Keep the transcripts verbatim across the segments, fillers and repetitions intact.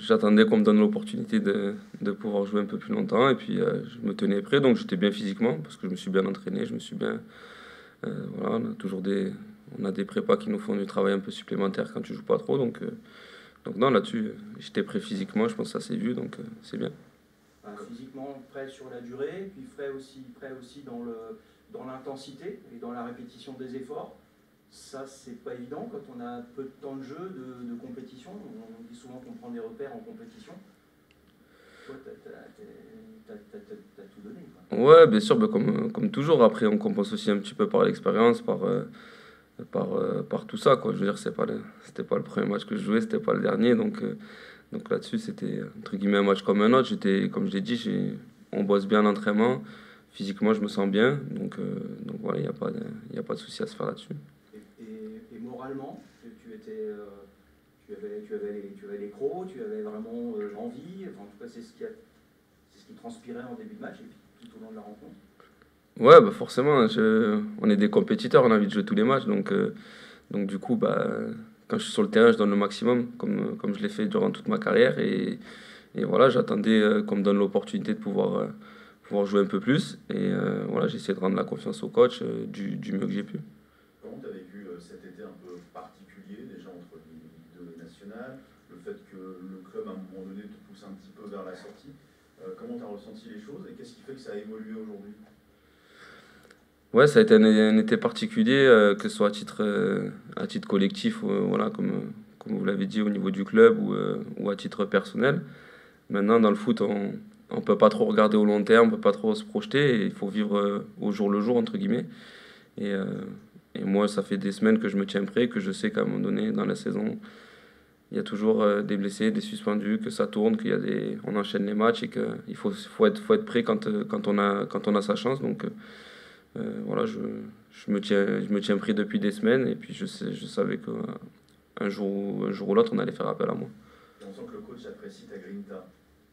j'attendais qu'on me donne l'opportunité de, de pouvoir jouer un peu plus longtemps. Et puis euh, je me tenais prêt, donc j'étais bien physiquement parce que je me suis bien entraîné, je me suis bien. Euh, voilà, on a toujours des, on a des prépas qui nous font du travail un peu supplémentaire quand tu joues pas trop. Donc, euh, donc non, là-dessus, euh, j'étais prêt physiquement, je pense que ça s'est vu, donc euh, c'est bien. Enfin, physiquement prêt sur la durée, puis prêt aussi, prêt aussi dans le, dans l'intensité et dans la répétition des efforts. Ça, c'est pas évident quand on a peu de temps de jeu, de, de compétition. On dit souvent qu'on prend des repères en compétition. Toi, t'as, t'as, t'as, t'as, t'as tout donné, quoi. Ouais, bien sûr, bah, comme, comme toujours. Après, on compense aussi un petit peu par l'expérience, par, euh, par, euh, par tout ça, quoi. Je veux dire, c'est pas le, c'était pas le premier match que je jouais, c'était pas le dernier. Donc, euh, donc là-dessus, c'était entre guillemets un match comme un autre. J'étais, comme je l'ai dit, j'ai, on bosse bien l'entraînement. Physiquement, je me sens bien. Donc, euh, donc voilà, il n'y a pas de, il y a pas de souci à se faire là-dessus. Et, et, et moralement, tu, tu étais, euh, tu avais, tu avais les, tu avais les crocs, tu avais vraiment euh, l'envie. Enfin, en tout cas, c'est ce qui a, c'est ce qui transpirait en début de match et puis tout au long de la rencontre. Ouais, bah forcément, je, on est des compétiteurs, on a envie de jouer tous les matchs. Donc, euh, donc du coup, bah, quand je suis sur le terrain, je donne le maximum, comme, comme je l'ai fait durant toute ma carrière. Et, et voilà, j'attendais euh, qu'on me donne l'opportunité de pouvoir, euh, pouvoir jouer un peu plus. Et euh, voilà, j'ai essayé de rendre la confiance au coach euh, du, du mieux que j'ai pu. Comment tu as vécu euh, cet été un peu particulier, déjà entre Ligue deux et National, le fait que le club, à un moment donné, te pousse un petit peu vers la sortie. Euh, comment tu as ressenti les choses et qu'est-ce qui fait que ça a évolué aujourd'hui? Ouais, ça a été un, un été particulier, euh, que ce soit à titre, euh, à titre collectif, ou, euh, voilà, comme, comme vous l'avez dit, au niveau du club ou, euh, ou à titre personnel. Maintenant, dans le foot, on ne peut pas trop regarder au long terme, on peut pas trop se projeter, et il faut vivre euh, au jour le jour, entre guillemets. Et, euh, et moi, ça fait des semaines que je me tiens prêt, que je sais qu'à un moment donné, dans la saison, il y a toujours euh, des blessés, des suspendus, que ça tourne, qu'il y a des, on enchaîne les matchs et qu'il faut, faut être, faut être prêt quand, euh, quand, on a, quand on a sa chance. Donc euh, euh, voilà, je, je, me tiens, je me tiens prêt depuis des semaines et puis je, sais, je savais qu'un jour, un jour ou l'autre, on allait faire appel à moi. Et on sent que le coach apprécie ta grinta.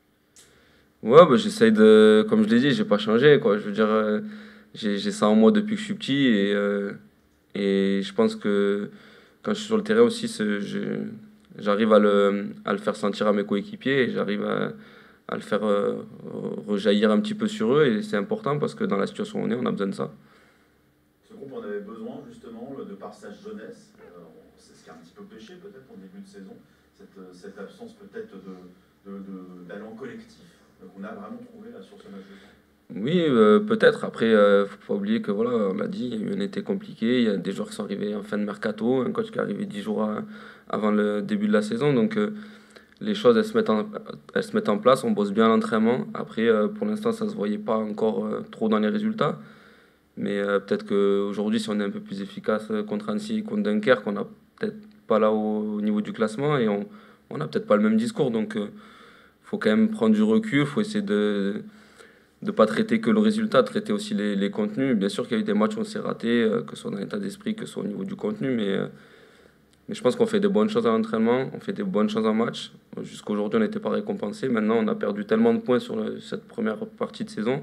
Ouais, bah, j'essaye de, comme je l'ai dit, j'ai pas changé, quoi. Je veux dire, euh, j'ai, j'ai ça en moi depuis que je suis petit et, euh, et je pense que quand je suis sur le terrain aussi, c'est- je- j'arrive à le, à le faire sentir à mes coéquipiers et j'arrive à, à le faire euh, rejaillir un petit peu sur eux et c'est important parce que dans la situation où on est, on a besoin de ça. Ce groupe en avait besoin justement de par sa jeunesse. Euh, c'est ce qui a un petit peu pêché peut-être en début de saison, cette, cette absence peut-être de, de, de, d'allant collectif. Donc on a vraiment trouvé là sur ce match de fin. Oui, euh, peut-être. Après, euh, faut pas oublier que voilà, on l'a dit, il y a eu un été compliqué. Il y a des joueurs qui sont arrivés en fin de mercato, un coach qui est arrivé dix jours à- avant le début de la saison. Donc euh, les choses, elles se mettent en, elles se mettent en place. On bosse bien à l'entraînement. Après, euh, pour l'instant, ça se voyait pas encore euh, trop dans les résultats. Mais euh, peut-être qu'aujourd'hui, si on est un peu plus efficace euh, contre Annecy, contre Dunkerque, on n'a peut-être pas là au, au niveau du classement et on on n'a peut-être pas le même discours. Donc, il faut quand même prendre du recul. Il faut essayer de de pas traiter que le résultat, traiter aussi les, les contenus. Bien sûr qu'il y a eu des matchs où on s'est raté, euh, que ce soit dans l'état d'esprit, que ce soit au niveau du contenu, mais, euh, mais je pense qu'on fait des bonnes choses à l'entraînement, on fait des bonnes choses en match. Jusqu'à aujourd'hui, on n'était pas récompensé. Maintenant, on a perdu tellement de points sur le- cette première partie de saison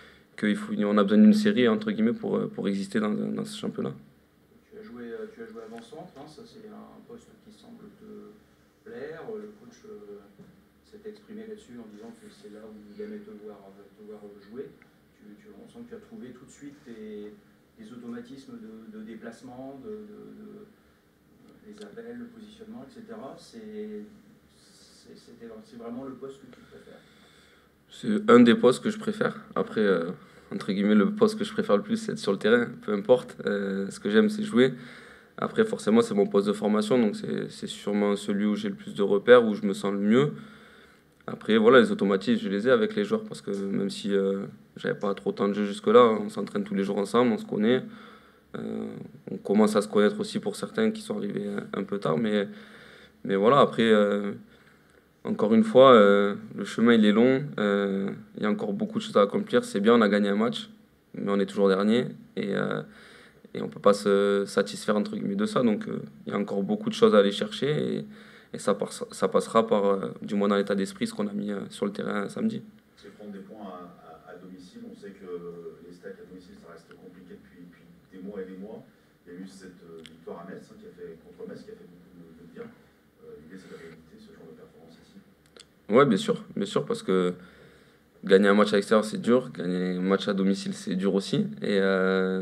qu'on a besoin d'une série, entre guillemets, pour, euh, pour exister dans, dans ce championnat. Tu as joué, euh, tu as joué avant-centre, hein, ça c'est un poste qui semble te plaire. Euh, Le coach euh, s'est exprimé là-dessus en disant que c'est là où il aimait te voir, te voir jouer. Tu, tu, on sent que tu as trouvé tout de suite tes, des automatismes de, de déplacement, de, de, de, les appels, le positionnement, et cetera. C'est, c'est, c'est vraiment le poste que tu préfères. C'est un des postes que je préfère. Après, euh, entre guillemets, le poste que je préfère le plus, c'est être sur le terrain, peu importe. Euh, ce que j'aime, c'est jouer. Après, forcément, c'est mon poste de formation, donc c'est c'est sûrement celui où j'ai le plus de repères, où je me sens le mieux. Après, voilà, les automatismes, je les ai avec les joueurs, parce que même si euh, j'avais pas trop de temps de jeu jusque-là, on s'entraîne tous les jours ensemble, on se connaît. Euh, on commence à se connaître aussi pour certains qui sont arrivés un, un peu tard, mais, mais voilà, après, euh, encore une fois, euh, le chemin il est long, euh, il y a encore beaucoup de choses à accomplir. C'est bien, on a gagné un match, mais on est toujours dernier, et, euh, et on peut pas se satisfaire entre guillemets de ça. Donc euh, il y a encore beaucoup de choses à aller chercher et, et ça, passe- ça passera par, euh, du moins dans l'état d'esprit, ce qu'on a mis euh, sur le terrain samedi. C'est prendre des points à, à, à domicile. On sait que les stacks à domicile, ça reste compliqué depuis, depuis des mois et des mois. Il y a eu cette euh, victoire à Metz, hein, qui a fait, contre Metz qui a fait beaucoup de, de bien. Euh, L'idée, c'est de rééditer ce genre de performance ici. Ouais, bien sûr, bien sûr, parce que gagner un match à l'extérieur, c'est dur. Gagner un match à domicile, c'est dur aussi. Et, euh,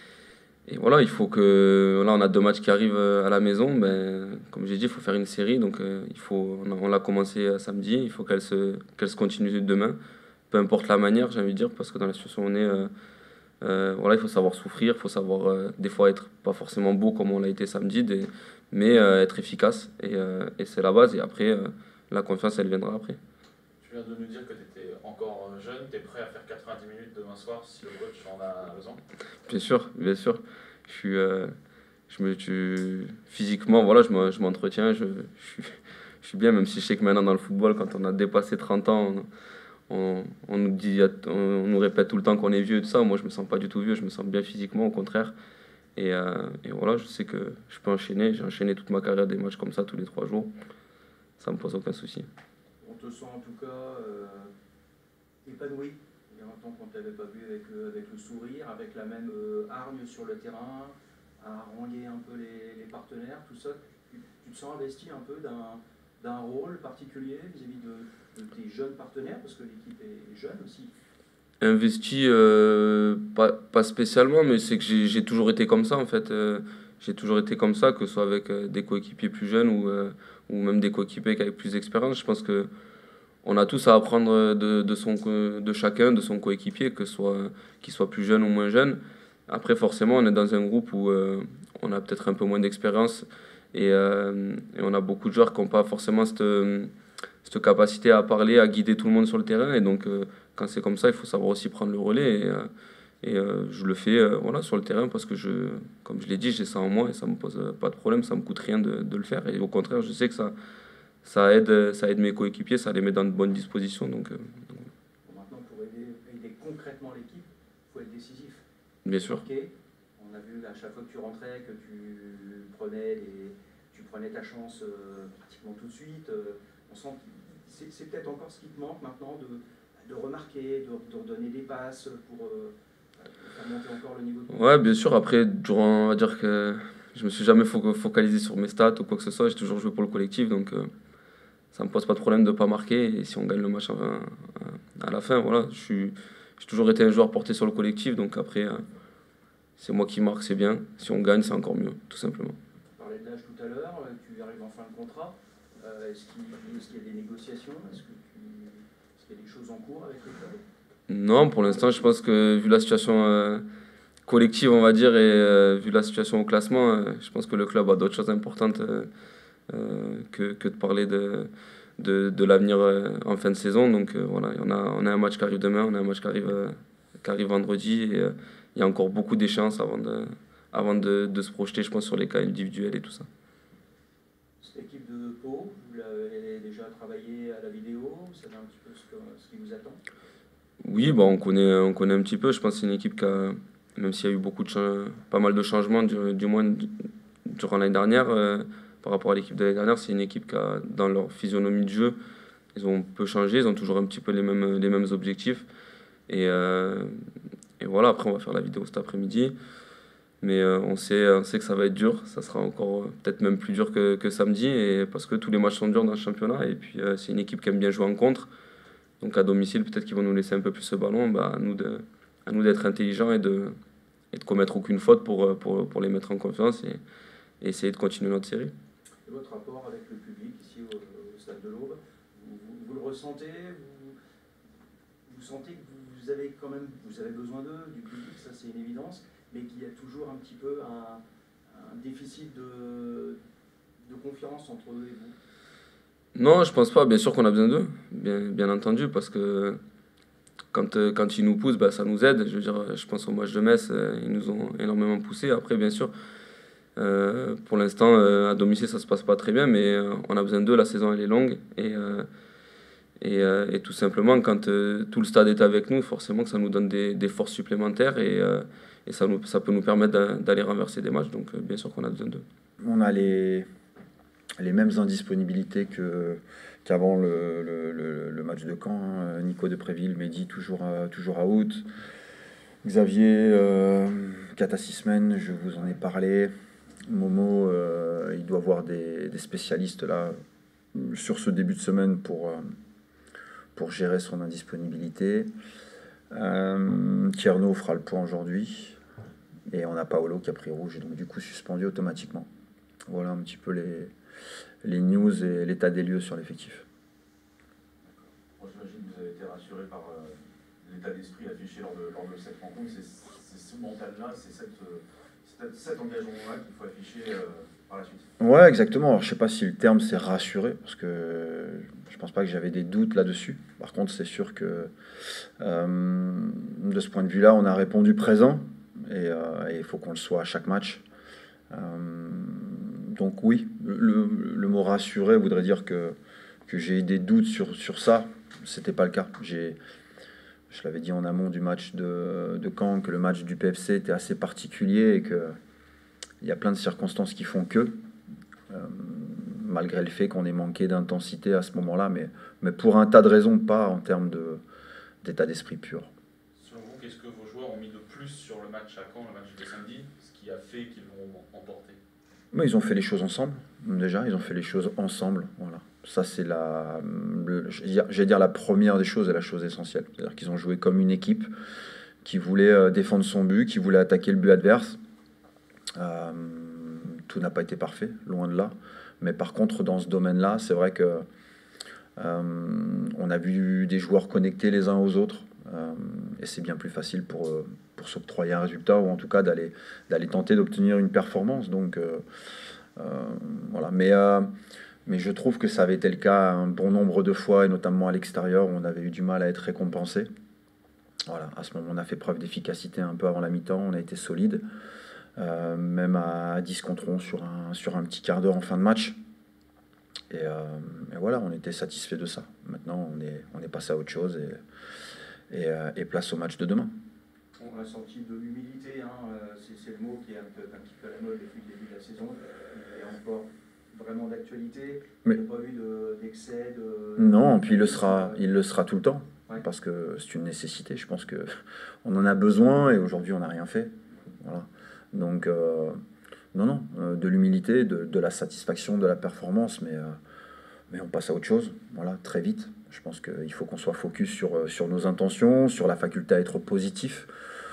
et voilà, il faut que. Là, on a deux matchs qui arrivent euh, à la maison. Ben, comme j'ai dit, il faut faire une série. Donc, euh, il faut, on a- on l'a commencé euh, samedi. Il faut qu'elle se, qu'elle se continue demain. Peu importe la manière, j'ai envie de dire, parce que dans la situation où on est, euh, euh, voilà, il faut savoir souffrir. Il faut savoir, euh, des fois, être pas forcément beau comme on l'a été samedi, des- mais euh, être efficace. Et, euh, et c'est la base. Et après, euh, la confiance, elle viendra après. Tu viens de nous dire que tu étais encore euh, jeune, tu es prêt à faire quatre-vingt-dix minutes demain soir si le coach en a besoin? Bien sûr, bien sûr. Je suis, euh, je me, tu- physiquement, voilà, je me- je m'entretiens, je, je suis, je suis bien, même si je sais que maintenant dans le football, quand on a dépassé trente ans, on, on, on nous dit, on, on nous répète tout le temps qu'on est vieux et tout ça. Moi, je me sens pas du tout vieux, je me sens bien physiquement, au contraire. Et, euh, et voilà, je sais que je peux enchaîner. J'ai enchaîné toute ma carrière des matchs comme ça tous les trois jours. Ça me pose aucun souci. On te sent en tout cas euh, épanoui. Il y a longtemps qu'on ne t'avait pas vu avec, euh, avec le sourire, avec la même euh, hargne sur le terrain, à haranguer un peu les, les partenaires, tout ça. Tu, tu te sens investi un peu d'un d'un rôle particulier vis-à-vis de, de tes jeunes partenaires, parce que l'équipe est jeune aussi. Investi, euh, pas, pas spécialement, mais c'est que j'ai j'ai toujours été comme ça en fait. Euh, j'ai toujours été comme ça, que ce soit avec euh, des coéquipiers plus jeunes ou, euh, ou même des coéquipiers avec plus d'expérience. Je pense que on a tous à apprendre de, de, son, co- de chacun, de son coéquipier, que ce soit qu'il soit plus jeune ou moins jeune. Après, forcément, on est dans un groupe où euh, on a peut-être un peu moins d'expérience et, euh, et on a beaucoup de joueurs qui n'ont pas forcément cette, cette capacité à parler, à guider tout le monde sur le terrain. Et donc, euh, quand c'est comme ça, il faut savoir aussi prendre le relais. Et, euh, et euh, je le fais euh, voilà, sur le terrain parce que, je, comme je l'ai dit, j'ai ça en moi et ça me pose euh, pas de problème, ça me coûte rien de, de le faire. Et au contraire, je sais que ça, ça, aide, ça aide mes coéquipiers, ça les met dans de bonnes dispositions. Donc, euh, donc, Bon, maintenant, pour aider, aider concrètement l'équipe, il faut être décisif. bien sûr. Ok. On a vu à chaque fois que tu rentrais que tu prenais, les, tu prenais ta chance euh, pratiquement tout de suite. Euh, on sent que c'est, c'est peut-être encore ce qui te manque maintenant de, de remarquer, de, de redonner des passes pour, euh, pour faire monter encore le niveau de Ouais, bien sûr. Après, durant, on va dire que je me suis jamais fo- focalisé sur mes stats ou quoi que ce soit. J'ai toujours joué pour le collectif, donc euh, ça me pose pas de problème de pas marquer. Et si on gagne le match à, à- à la fin, voilà, je suis, j'ai toujours été un joueur porté sur le collectif, donc après, euh, c'est moi qui marque, c'est bien. Si on gagne, c'est encore mieux, tout simplement. Tu parlais de l'âge tout à l'heure, euh, tu arrives en fin de contrat. Euh, est-ce, qu'il, est-ce qu'il y a des négociations? Est-ce, que tu, est-ce qu'il y a des choses en cours avec le club? Non, pour l'instant, je pense que vu la situation euh, collective, on va dire, et euh, vu la situation au classement, euh, je pense que le club a d'autres choses importantes euh, euh, que, que de parler de, de, de l'avenir euh, en fin de saison. Donc euh, voilà, on a, on a un match qui arrive demain, on a un match qui arrive, euh, qui arrive vendredi, et euh, il y a encore beaucoup d'échéances avant de, avant de, de se projeter, je pense, sur les cas individuels et tout ça. Cette équipe de Pau, vous l'avez déjà travaillé à la vidéo, vous savez un petit peu ce, que, ce qui vous attend? Oui, bah, on connaît, on connaît un petit peu. Je pense que c'est une équipe qui a, même s'il y a eu beaucoup de cha- pas mal de changements, du, du moins du- durant l'année dernière, euh, par rapport à l'équipe de l'année dernière, c'est une équipe qui a, dans leur physionomie de jeu, ils ont peu changé, ils ont toujours un petit peu les mêmes, les mêmes objectifs. Et, euh, et voilà, après, on va faire la vidéo cet après-midi. Mais euh, on sait, on sait que ça va être dur, ça sera encore euh, peut-être même plus dur que, que samedi, et parce que tous les matchs sont durs dans le championnat. Et puis, euh, c'est une équipe qui aime bien jouer en contre. Donc à domicile, peut-être qu'ils vont nous laisser un peu plus ce ballon. Bah, à nous de, à nous d'être intelligents et de, et de commettre aucune faute pour, euh, pour, pour les mettre en confiance et, et essayer de continuer notre série. Et votre rapport avec le public ici au, au Stade de l'Aube, vous, vous, vous le ressentez, vous, vous sentez que vous avez quand même vous avez besoin d'eux, du public, ça c'est une évidence, mais qu'il y a toujours un petit peu un, un déficit de, de confiance entre eux et vous? Non, je pense pas. Bien sûr qu'on a besoin d'eux, bien, bien entendu, parce que quand, euh, quand ils nous poussent, bah, ça nous aide. Je veux dire, je pense au match de Metz, euh, ils nous ont énormément poussé. Après, bien sûr, euh, pour l'instant, euh, à domicile, ça se passe pas très bien, mais euh, on a besoin d'eux. La saison, elle est longue. Et, euh, et, euh, et tout simplement, quand euh, tout le stade est avec nous, forcément que ça nous donne des, des forces supplémentaires et, euh, et ça, nous, ça peut nous permettre d'a- d'aller renverser des matchs. Donc, euh, bien sûr qu'on a besoin d'eux. On a les, les mêmes indisponibilités que, qu'avant le, le, le, le match de Caen. hein. Nico Depréville, Mehdi, toujours, à- toujours out. Xavier, euh, quatre à six semaines, je vous en ai parlé. Momo, euh, il doit voir des, des spécialistes là sur ce début de semaine pour, euh, pour gérer son indisponibilité. Euh, Tierno fera le point aujourd'hui. Et on a Paolo qui a pris rouge et donc du coup suspendu automatiquement. Voilà un petit peu les, les news et l'état des lieux sur l'effectif. Bon, j'imagine que vous avez été rassuré par euh, l'état d'esprit affiché lors de, lors de cette rencontre. C'est, c'est ce mental-là, c'est cette, cette, cet engagement-là qu'il faut afficher euh, par la suite. Ouais, exactement. Alors, je ne sais pas si le terme c'est rassuré, parce que je ne pense pas que j'avais des doutes là-dessus. Par contre, c'est sûr que euh, de ce point de vue-là, on a répondu présent, et euh, il faut qu'on le soit à chaque match. Euh, donc oui, le, le mot rassuré voudrait dire que, que j'ai eu des doutes sur, sur ça. C'était pas le cas. J'ai, je l'avais dit en amont du match de, de Caen, que le match du P F C était assez particulier et que il y a plein de circonstances qui font que, euh, malgré le fait qu'on ait manqué d'intensité à ce moment-là, mais, mais pour un tas de raisons, pas en termes de, d'état d'esprit pur. Selon vous, qu'est-ce que vos joueurs ont mis de plus sur le match à Caen, le match de samedi, ce qui a fait qu'ils l'ont emporté? Mais ils ont fait les choses ensemble, déjà, ils ont fait les choses ensemble, voilà. Ça, c'est la, le, j'allais dire la première des choses et la chose essentielle. C'est-à-dire qu'ils ont joué comme une équipe qui voulait défendre son but, qui voulait attaquer le but adverse. Euh, tout n'a pas été parfait, loin de là. Mais par contre, dans ce domaine-là, c'est vrai que euh, on a vu des joueurs connectés les uns aux autres. Euh, et c'est bien plus facile pour, pour s'octroyer un résultat, ou en tout cas d'aller, d'aller tenter d'obtenir une performance. Donc, euh, euh, voilà. Mais... Euh, Mais je trouve que ça avait été le cas un bon nombre de fois, et notamment à l'extérieur, où on avait eu du mal à être récompensé. Voilà, à ce moment, on a fait preuve d'efficacité un peu avant la mi-temps, on a été solide, euh, même à dix contre onze sur un, sur un petit quart d'heure en fin de match. Et, euh, et voilà, on était satisfait de ça. Maintenant, on est, on est passé à autre chose, et, et, euh, et place au match de demain. On a senti de l'humilité, hein, c'est, c'est le mot qui est un, peu, un petit peu à la mode depuis le début de la saison, et encore vraiment d'actualité. Mais il n'y a pas eu de, d'excès de... Non, puis il le sera, il le sera tout le temps, ouais. Parce que c'est une nécessité. Je pense que on en a besoin, et aujourd'hui on n'a rien fait. Voilà. Donc euh, non, non, euh, de l'humilité, de, de la satisfaction, de la performance, mais euh, mais on passe à autre chose. Voilà, très vite. Je pense qu'il faut qu'on soit focus sur sur nos intentions, sur la faculté à être positif.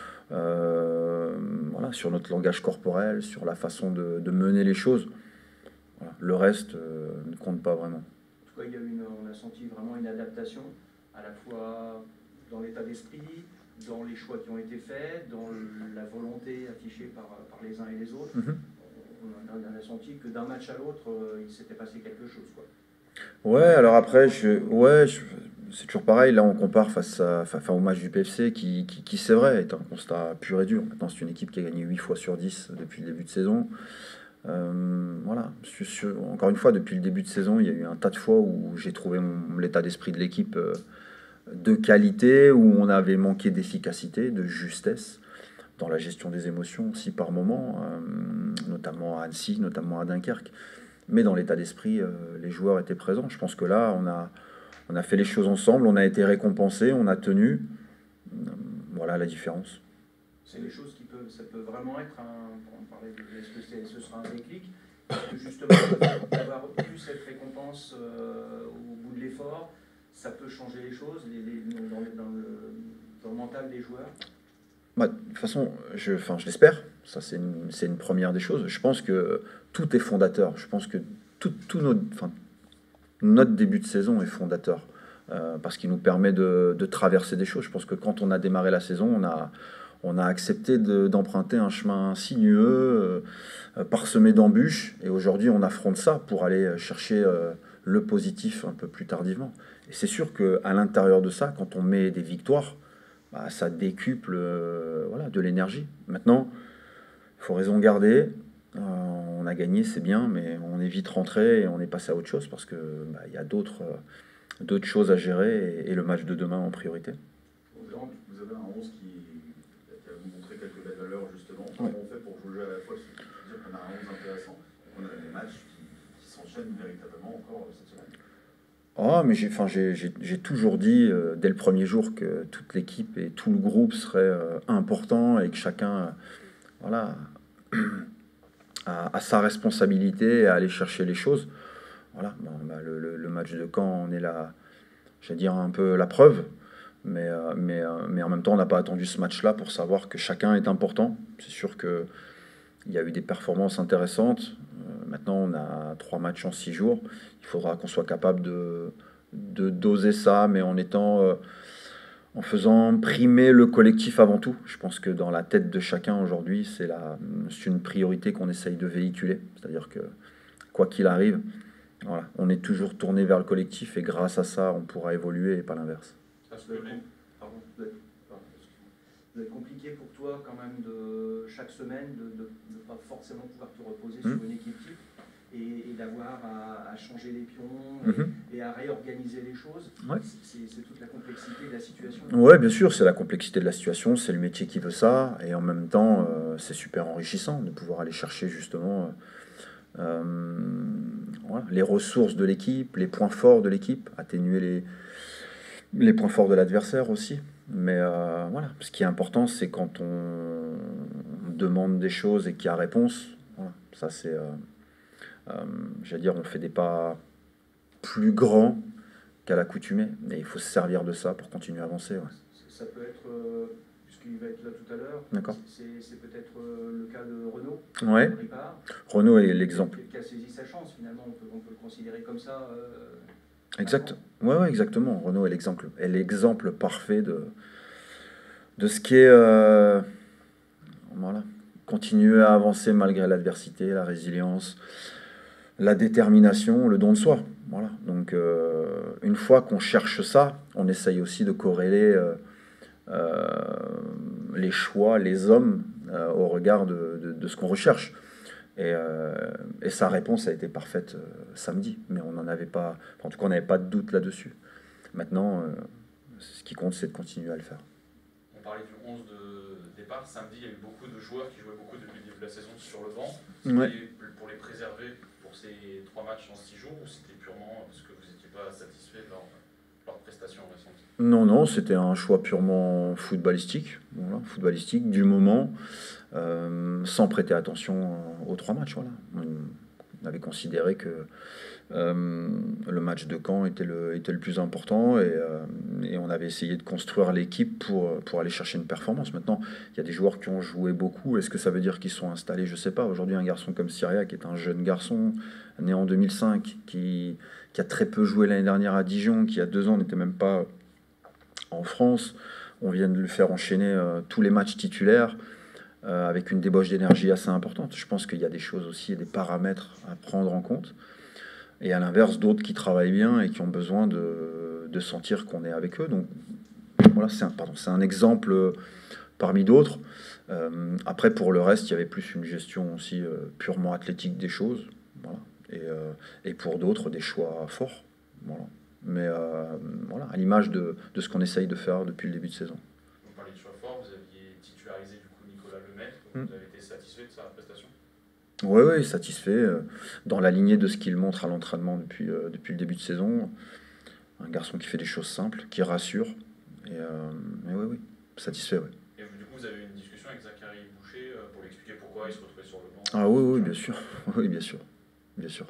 Euh, voilà, sur notre langage corporel, sur la façon de, de mener les choses. Voilà. Le reste euh, ne compte pas vraiment. En tout cas, il y a une, on a senti vraiment une adaptation, à la fois dans l'état d'esprit, dans les choix qui ont été faits, dans la volonté affichée par, par les uns et les autres. Mm-hmm. On, a, on a senti que d'un match à l'autre, euh, il s'était passé quelque chose, quoi. Ouais, alors après, je, ouais, je, c'est toujours pareil. Là, on compare face, à, face au match du P F C, qui, qui, qui c'est vrai, est un constat pur et dur. Maintenant, c'est une équipe qui a gagné huit fois sur dix depuis le début de saison. Euh, voilà, encore une fois, depuis le début de saison, il y a eu un tas de fois où j'ai trouvé mon, l'état d'esprit de l'équipe euh, de qualité, où on avait manqué d'efficacité, de justesse dans la gestion des émotions aussi par moment, euh, notamment à Annecy, notamment à Dunkerque. Mais dans l'état d'esprit, euh, les joueurs étaient présents. Je pense que là, on a, on a fait les choses ensemble, on a été récompensés, on a tenu. Euh, voilà la différence. C'est les choses qui peuvent, ça peut vraiment être un, on parlait de, est-ce que c'est, ce sera un déclic, parce que justement, d'avoir eu cette récompense euh, au bout de l'effort, ça peut changer les choses les, les, dans, le, dans, le, dans le mental des joueurs. Bah, de toute façon, je, enfin, je l'espère, ça c'est une, c'est une première des choses. Je pense que tout est fondateur, je pense que tout, tout notre, enfin, notre début de saison est fondateur, euh, parce qu'il nous permet de, de traverser des choses. Je pense que quand on a démarré la saison, on a... On a accepté de, d'emprunter un chemin sinueux, euh, parsemé d'embûches, et aujourd'hui on affronte ça pour aller chercher euh, le positif un peu plus tardivement. Et c'est sûr qu'à l'intérieur de ça, quand on met des victoires, bah, ça décuple euh, voilà, de l'énergie. Maintenant, il faut raison garder. Euh, on a gagné, c'est bien, mais on est vite rentré et on est passé à autre chose parce que bah, y a d'autres, euh, d'autres choses à gérer, et, et le match de demain en priorité. Vous avez un onze qui quelques belles valeurs justement. Comment on fait pour jouer à la fois, dire qu'on a un onze intéressant, qu'on a des matchs qui, qui s'enchaînent véritablement encore cette semaine? Oh, mais j'ai, enfin, j'ai, j'ai, j'ai toujours dit euh, dès le premier jour que toute l'équipe et tout le groupe serait euh, important, et que chacun euh, voilà, a, a sa responsabilité à aller chercher les choses. Voilà, bon, bah, le, le, le match de Caen, on est là, j'allais dire, un peu la preuve. Mais, euh, mais, euh, mais en même temps, on n'a pas attendu ce match-là pour savoir que chacun est important. C'est sûr qu'il y a eu des performances intéressantes. Euh, maintenant, on a trois matchs en six jours. Il faudra qu'on soit capable de, de doser ça, mais en étant... Euh, en faisant primer le collectif avant tout. Je pense que dans la tête de chacun aujourd'hui, c'est la, c'est une priorité qu'on essaye de véhiculer. C'est-à-dire que, quoi qu'il arrive, voilà, on est toujours tourné vers le collectif et grâce à ça, on pourra évoluer et pas l'inverse. Ça doit être, pardon, ça doit être- pardon, excuse-moi. Ça doit être compliqué pour toi quand même de chaque semaine de ne pas forcément pouvoir te reposer Mmh. sur une équipe type et, et d'avoir à, à changer les pions Mhm. et, et à réorganiser les choses. Ouais. C'est c'est toute la complexité de la situation. Ouais, bien sûr, c'est la complexité de la situation, c'est le métier qui veut ça, et en même temps, euh, c'est super enrichissant de pouvoir aller chercher justement euh, euh, voilà, les ressources de l'équipe, les points forts de l'équipe, atténuer les, les points forts de l'adversaire aussi. Mais euh, voilà, ce qui est important, c'est quand on demande des choses et qu'il y a réponse. Voilà, ça c'est, euh, euh, j'allais dire, on fait des pas plus grands qu'à l'accoutumée, et il faut se servir de ça pour continuer à avancer. Ouais. Ça peut être, euh, puisqu'il va être là tout à l'heure, D'accord. c'est c'est peut-être euh, le cas de Renaud, Ouais. Ripard, Renaud est l'exemple. qui a saisi sa chance finalement, on peut, on peut le considérer comme ça. Euh, Exact. Ouais, ouais, exactement. Renaud est l'exemple, est l'exemple parfait de, de ce qui est euh, voilà, continuer à avancer malgré l'adversité, la résilience, la détermination, le don de soi. Voilà. Donc, euh, une fois qu'on cherche ça, on essaye aussi de corréler euh, euh, les choix, les hommes, euh, au regard de, de, de ce qu'on recherche. Et, euh, et sa réponse a été parfaite euh, samedi, mais on n'en avait pas, en tout cas, on n'avait pas de doute là-dessus. Maintenant, euh, ce qui compte, c'est de continuer à le faire. On parlait du onze de départ. Samedi, il y a eu beaucoup de joueurs qui jouaient beaucoup depuis le début de la saison sur le banc. C'était Ouais. pour les préserver pour ces trois matchs en six jours, ou c'était purement parce que vous n'étiez pas satisfait de leur, leur prestation récente? Non, non, c'était un choix purement footballistique, voilà, footballistique du moment, euh, sans prêter attention aux trois matchs. Voilà. On avait considéré que euh, le match de Caen était le, était le plus important, et, euh, et on avait essayé de construire l'équipe pour, pour aller chercher une performance. Maintenant, il y a des joueurs qui ont joué beaucoup. Est-ce que ça veut dire qu'ils sont installés? Je ne sais pas. Aujourd'hui, un garçon comme Syria, qui est un jeune garçon, né en deux mille cinq, qui, qui a très peu joué l'année dernière à Dijon, qui il y a deux ans n'était même pas en France, on vient de le faire enchaîner euh, tous les matchs titulaires euh, avec une débauche d'énergie assez importante. Je pense qu'il y a des choses aussi, des paramètres à prendre en compte. Et à l'inverse, d'autres qui travaillent bien et qui ont besoin de, de sentir qu'on est avec eux. Donc voilà, c'est un, pardon, c'est un exemple parmi d'autres. Euh, après, pour le reste, il y avait plus une gestion aussi euh, purement athlétique des choses. Voilà. Et, euh, et pour d'autres, des choix forts. Voilà. Mais euh, voilà, à l'image de, de ce qu'on essaye de faire depuis le début de saison. Vous parlez de choix forts, vous aviez titularisé du coup Nicolas Lemaitre, vous Mm. avez été satisfait de sa prestation? Oui, oui, satisfait. euh, Dans la lignée de ce qu'il montre à l'entraînement depuis, euh, depuis le début de saison. Un garçon qui fait des choses simples, qui rassure. Et, euh, et oui, oui, satisfait, oui. Et vous, du coup, vous avez eu une discussion avec Zachary Boucher euh, pour lui expliquer pourquoi il se retrouvait sur le banc? Ah oui, oui, bien sûr. Oui, bien sûr. Bien sûr.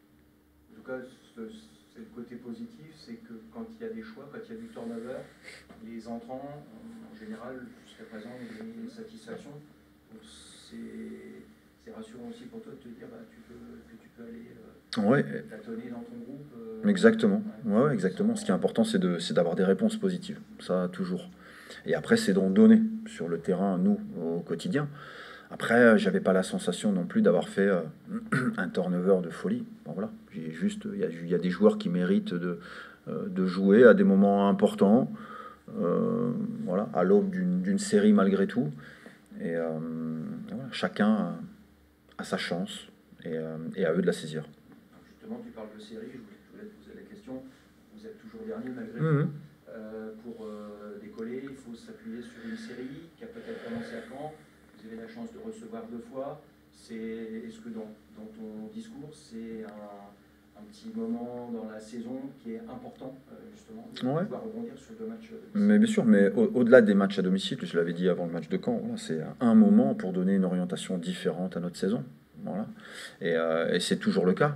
En tout cas, ce- c'est le côté positif, c'est que quand il y a des choix, quand il y a du turnover, les entrants, en général, jusqu'à présent, ont des satisfactions. Donc c'est c'est rassurant aussi pour toi de te dire bah, tu peux, que tu peux aller euh, Ouais, tâtonner dans ton groupe. euh, exactement. ouais. Ouais, ouais, exactement. Ce qui est important, c'est de, c'est d'avoir des réponses positives. Ça, toujours. Et après, c'est d'en donner sur le terrain, nous, au quotidien. Après, j'avais pas la sensation non plus d'avoir fait euh, un turnover de folie. Bon, voilà. J'ai juste, il y a, il y a des joueurs qui méritent de, euh, de jouer à des moments importants, euh, voilà, à l'aube d'une, d'une série malgré tout. Et euh, voilà, chacun a, a sa chance, et, euh, et à eux de la saisir. Alors justement, tu parles de série, je voulais, je voulais te poser la question. Vous êtes toujours dernier malgré Mhm. tout. Euh, pour euh, décoller, il faut s'appuyer sur une série qui a peut-être commencé à Caen. Vous avez la chance de recevoir deux fois. C'est, est-ce que dans, dans ton discours, c'est un, un petit moment dans la saison qui est important, euh, justement, de Ouais. pouvoir rebondir sur deux matchs? euh, Mais bien sûr, mais au- au-delà des matchs à domicile, je l'avais dit avant le match de Caen, voilà, c'est un moment pour donner une orientation différente à notre saison. Voilà. Et, euh, et c'est toujours le cas.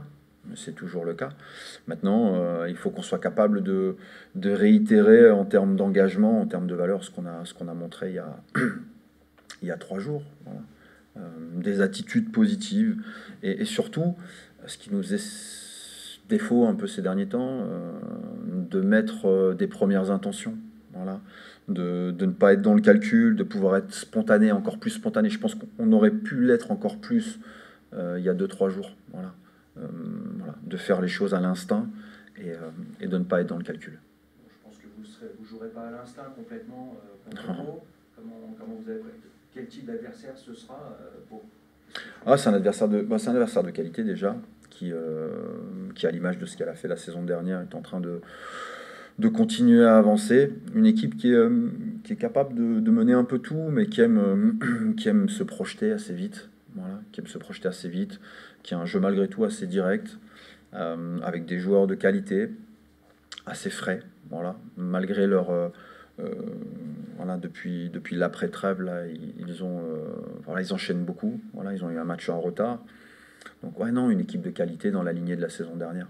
c'est toujours le cas. Maintenant, euh, il faut qu'on soit capable de, de réitérer en termes d'engagement, en termes de valeur, ce qu'on a, ce qu'on a montré il y a, il y a trois jours. Voilà. Euh, des attitudes positives et, et surtout, ce qui nous est défaut un peu ces derniers temps, euh, de mettre euh, des premières intentions. Voilà. De, de ne pas être dans le calcul, de pouvoir être spontané, encore plus spontané. Je pense qu'on aurait pu l'être encore plus euh, il y a deux trois jours. Voilà. Euh, voilà. De faire les choses à l'instinct et, euh, et de ne pas être dans le calcul. Je pense que vous ne vous jouerez pas à l'instinct complètement euh, contre Pau. Comment, comment vous avez, quel type d'adversaire ce sera euh, Pau? Ah, c'est un adversaire de, bah, c'est un adversaire de qualité déjà, qui, euh, qui à l'image de ce qu'elle a fait la saison dernière, est en train de de continuer à avancer. Une équipe qui est, euh, qui est capable de, de mener un peu tout, mais qui aime, euh, qui aime se projeter assez vite. Voilà, qui aime se projeter assez vite, qui a un jeu malgré tout assez direct, euh, avec des joueurs de qualité, assez frais. Voilà, malgré leur... Euh, euh, voilà, depuis, depuis l'après-trêve, là, ils, ils, ont, euh, voilà, ils enchaînent beaucoup. Voilà, ils ont eu un match en retard. Donc, ouais, non, une équipe de qualité dans la lignée de la saison dernière.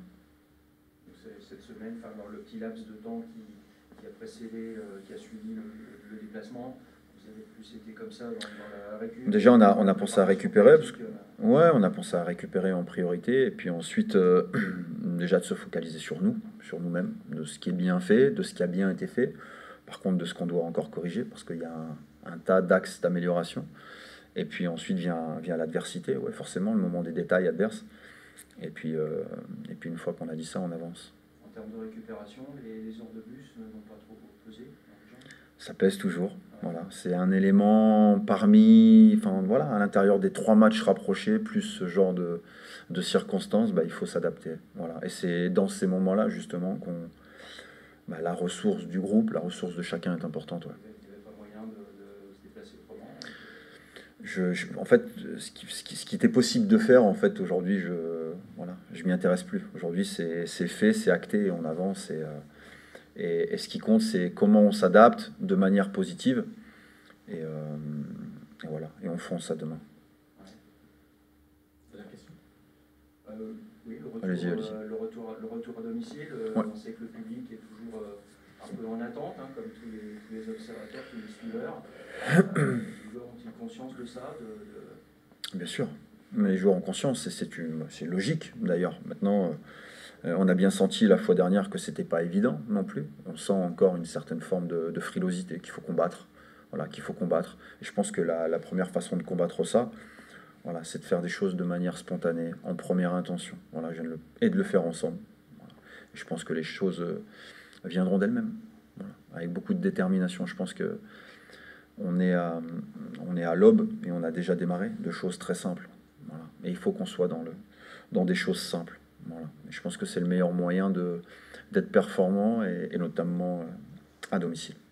Cette semaine, enfin, dans le petit laps de temps qui, qui a précédé, euh, qui a suivi le, le déplacement, vous avez plus été comme ça dans, dans la récup? Déjà, on a, on a pensé à récupérer, parce que, ouais, on a pensé à récupérer en priorité, et puis ensuite, euh, déjà de se focaliser sur nous, sur nous-mêmes, de ce qui est bien fait, de ce qui a bien été fait, par contre de ce qu'on doit encore corriger, parce qu'il y a un, un tas d'axes d'amélioration, et puis ensuite vient, vient l'adversité, ouais, forcément, le moment des détails adverses, et puis, euh, et puis une fois qu'on a dit ça, on avance. En termes de récupération, les, les heures de bus n'ont pas trop pesé? Ça pèse toujours. Voilà, c'est un élément parmi, enfin voilà, à l'intérieur des trois matchs rapprochés, plus ce genre de, de circonstances, bah, il faut s'adapter. Voilà, et c'est dans ces moments-là justement qu'on, bah, la ressource du groupe, la ressource de chacun est importante. Ouais. Il n'y avait pas moyen de, de se déplacer autrement? Je, je, en fait, ce qui, ce, qui, ce qui était possible de faire, en fait, aujourd'hui, je, voilà, je m'y intéresse plus. Aujourd'hui, c'est fait, c'est acté, et on avance. Et, euh, et, et ce qui compte, c'est comment on s'adapte de manière positive. Et, euh, et voilà, et on fonce ça demain. C'est la question. Euh, oui, le retour, allez-y, allez-y. Euh, le, retour, le retour à domicile, euh, ouais. On sait que le public est toujours euh, un peu en attente, hein, comme tous les, tous les observateurs, tous les suiveurs. Euh, les joueurs ont-ils conscience de ça de, de... Bien sûr, mais les joueurs ont conscience, c'est logique d'ailleurs. Maintenant, euh, on a bien senti la fois dernière que c'était pas évident non plus. On sent encore une certaine forme de, de frilosité qu'il faut combattre. Voilà, qu'il faut combattre. Et je pense que la, la première façon de combattre ça, voilà, c'est de faire des choses de manière spontanée, en première intention. Voilà, je viens de le, et de le faire ensemble. Voilà. Et je pense que les choses euh, viendront d'elles-mêmes. Voilà. Avec beaucoup de détermination. Je pense que on est à, on est à l'aube et on a déjà démarré de choses très simples. Voilà. Et il faut qu'on soit dans, le, dans des choses simples. Voilà. Et je pense que c'est le meilleur moyen d'être performant et, et notamment euh, à domicile.